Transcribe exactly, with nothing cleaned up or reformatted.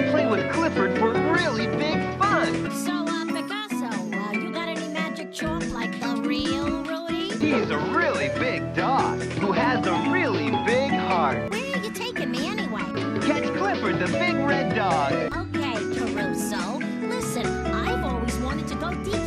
play with Clifford for really big fun. So, uh, Picasso, uh, you got any magic chalk like the real Rudy? He's a really big dog who has a really big heart. Where are you taking me anyway? Catch Clifford the big red dog. Okay, Caruso. Listen, I've always wanted to go deep